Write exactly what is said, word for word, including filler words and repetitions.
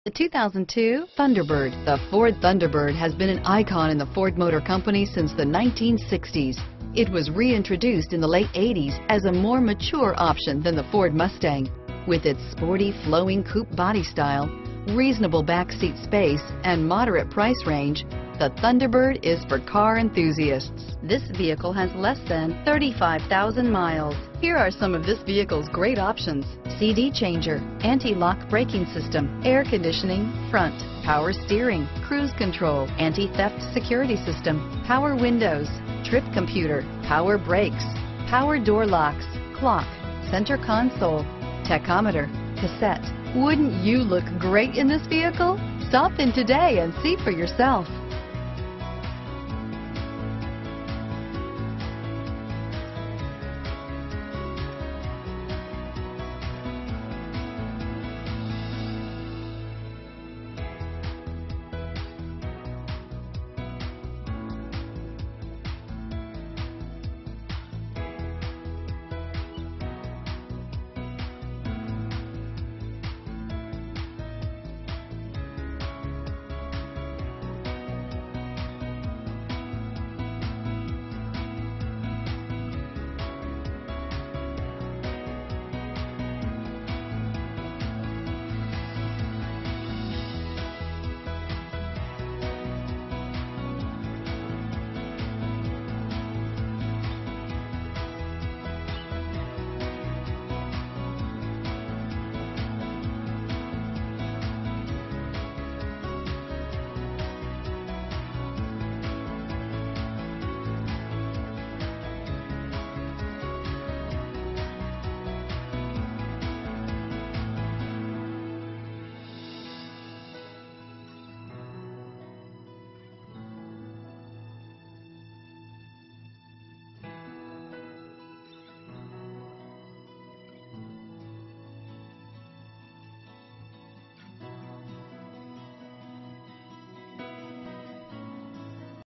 The two thousand two Thunderbird. The Ford Thunderbird has been an icon in the Ford Motor Company since the nineteen sixties. It was reintroduced in the late eighties as a more mature option than the Ford Mustang. With its sporty, flowing coupe body style, reasonable backseat space, and moderate price range, the Thunderbird is for car enthusiasts. This vehicle has less than thirty-five thousand miles. Here are some of this vehicle's great options: C D changer, anti-lock braking system, air conditioning, front, power steering, cruise control, anti-theft security system, power windows, trip computer, power brakes, power door locks, clock, center console, tachometer, cassette. Wouldn't you look great in this vehicle? Stop in today and see for yourself.